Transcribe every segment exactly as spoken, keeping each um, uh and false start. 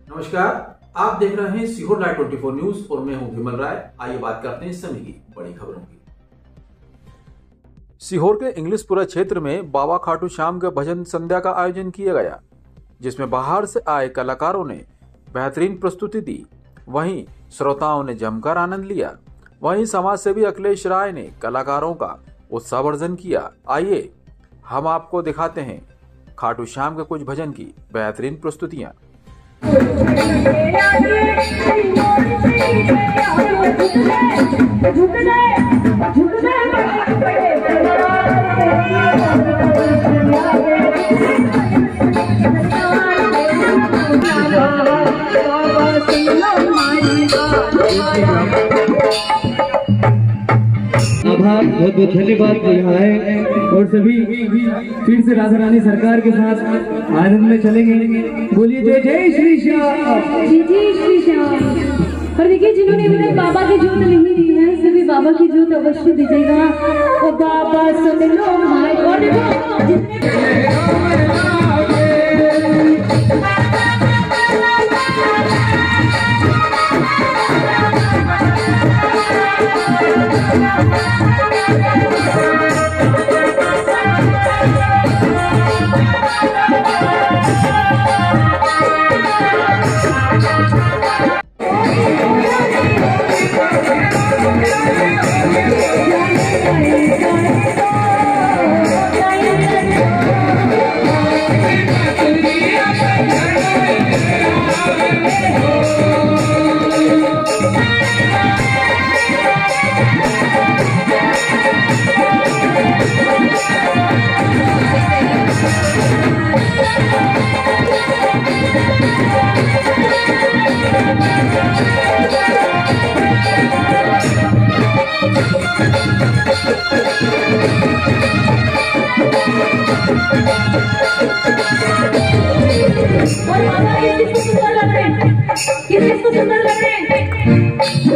नमस्कार, आप देख रहे हैं सीहोर लाइव चौबीस न्यूज और मैं हूं विमल राय। आइए बात करते हैं इस समय की बड़ी खबरों की। सीहोर के इंग्लिशपुरा क्षेत्र में बाबा खाटू श्याम के भजन संध्या का आयोजन किया गया, जिसमें बाहर से आए कलाकारों ने बेहतरीन प्रस्तुति दी। वहीं श्रोताओं ने जमकर आनंद लिया। वहीं समाज सेवी अखिलेश राय ने कलाकारों का उत्साहवर्धन किया। आइए हम आपको दिखाते हैं खाटू श्याम के कुछ भजन की बेहतरीन प्रस्तुतियां। आभार, बहुत बहुत धन्यवाद यहाँ आए और सभी फिर से राधा रानी सरकार के साथ आनंद में चलेंगे। बोलिए जय जय श्री श्याम, जय जय श्री श्याम। और देखिए, जिन्होंने अभी तक बाबा की जोत नहीं दी है, सभी बाबा की जोत अवश्य दीजिएगा। और बाबा सुन लो माय गॉड। और बाबा किसको सुंदर लग रहे हैं, किसको सुंदर लग रहे हैं,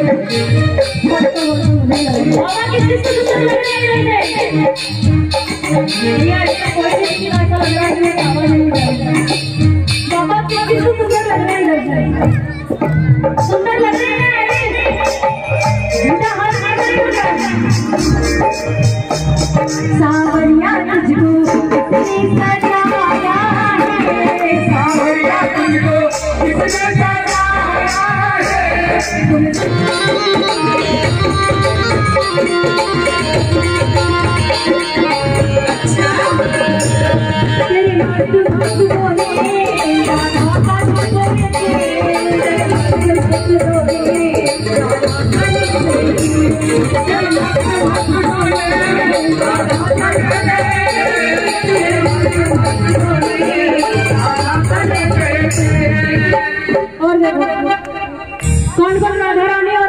बाबा किसको सुंदर लग रहे हैं। यार इसका कोई नहीं ऐसा लग रहा है कि बाबा नहीं लग रहा है। बाबा किसको सुंदर लग रहे हैं, सुंदर लग रहे हैं। बेटा हाथ सावरिया तुझको किसने सजाया है, सावरिया तुझको किसने सजाया है। तेरे नाथ भक्त बोले राधा भक्त बोले, तेरे नाथ भक्त बोले राधा भक्त बोले। और कौन कौन राधा रानी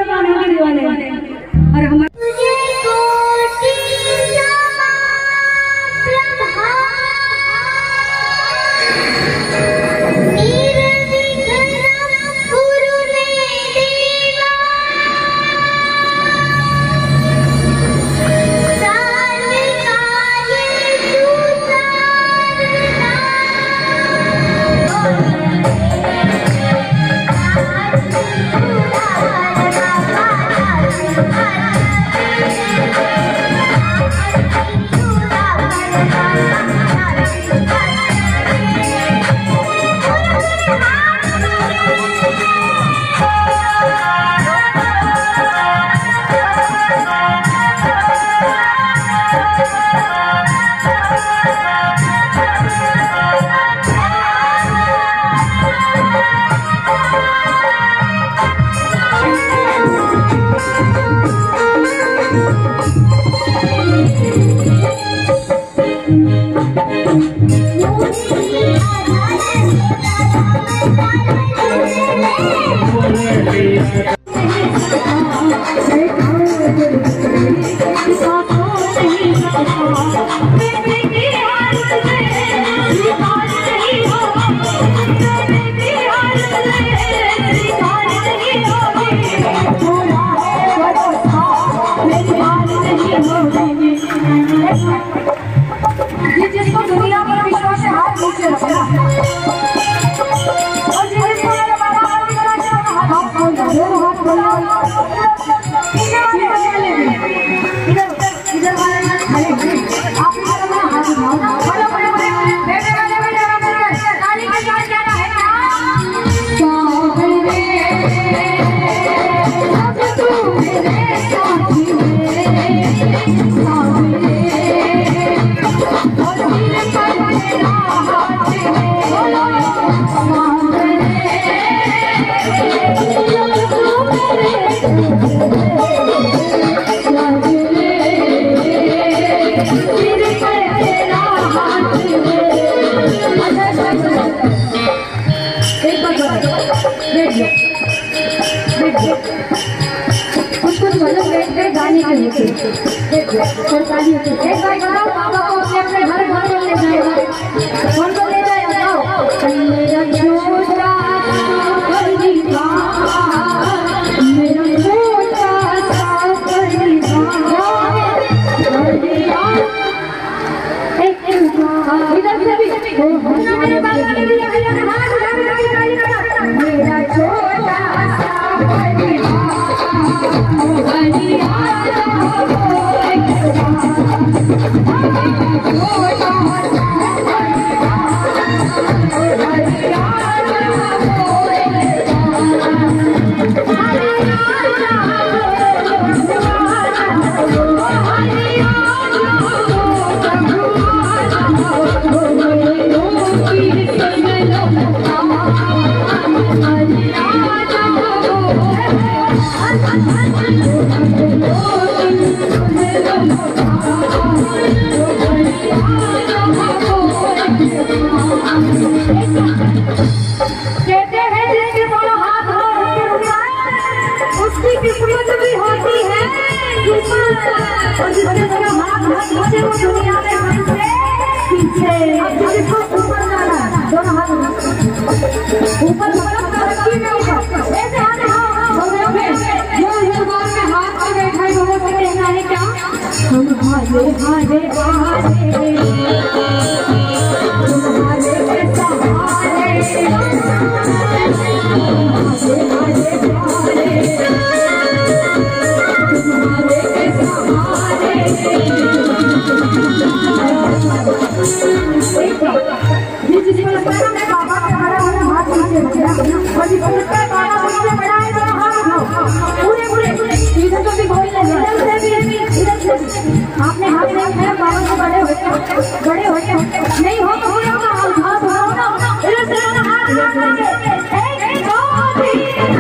ऊपर बैठ जाओ बैठ जाओ कुछ कुछ भजन बैठ गए गाने के होते बैठ जाओ और ताली होती है। एक बार बताओ बाबा को अपने अपने घर घर में ले जाएगा कौन को ले जाएगा बताओ। मेरा छोटा परिवार मेरा छोटा सा परिवार एक इधर इधर भी मेरे बाल वाले भी मेरा छोटा सा परिवार ऊपर तरक्की में ऊपर ऐसे हाथ हाथ में हाथ में बैठा है दोनों से कहना है क्या हम हारे हारे हारे तुम्हारे के सहारे हारे हारे तुम्हारे के सहारे जिस जिसको लगता है मैं बाबा के बड़ा होना हाथ नीचे रखना और जिसको लगता है बाबा मुझसे बड़ा है तो हाथ उठाओ पूरे पूरे इधर तो भी कोई नहीं इधर से भी इधर से भी आपने हाथ नहीं उठाया बाबा को बड़े होते बड़े होते नहीं हो तो पूरा का हाथ हाथ उठाओ ना इधर से ना हाथ उठाओगे एक दो तीन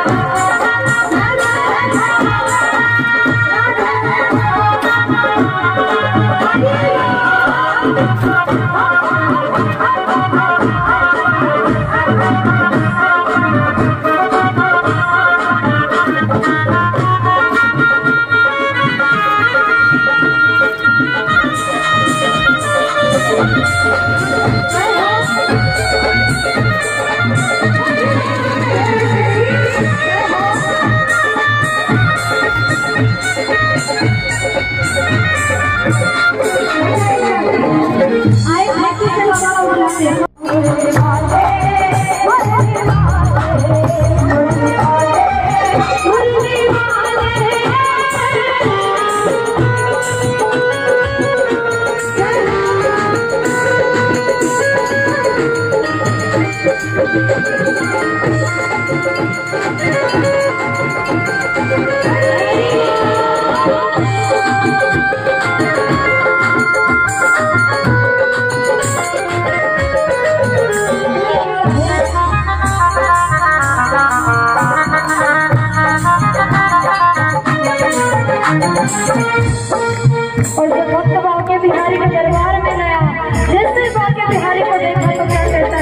और जब भक्त बांके बिहारी के दरबार में गया जैसे बांके बिहारी को देखा तो क्या कहता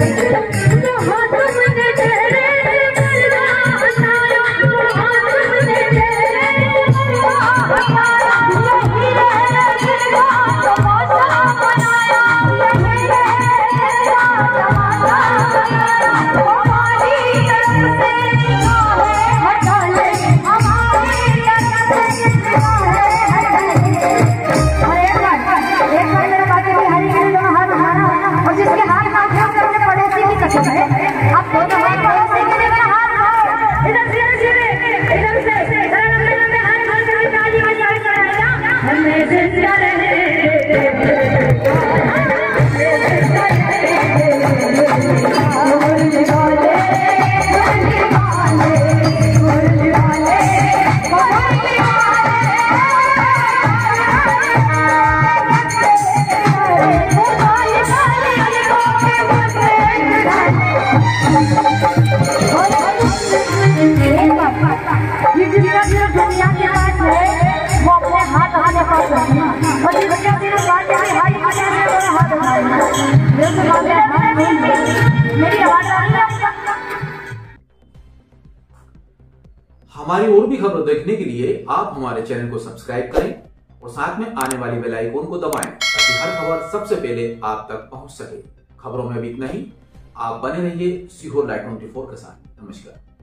है तो हाथ में तेरे Oh, हमारी और भी खबरें देखने के लिए आप हमारे चैनल को सब्सक्राइब करें और साथ में आने वाली बेल आइकन को दबाएं ताकि हर खबर सबसे पहले आप तक पहुंच सके। खबरों में भी इतना ही। आप बने रहिए सीहोर लाइव चौबीस के साथ। नमस्कार।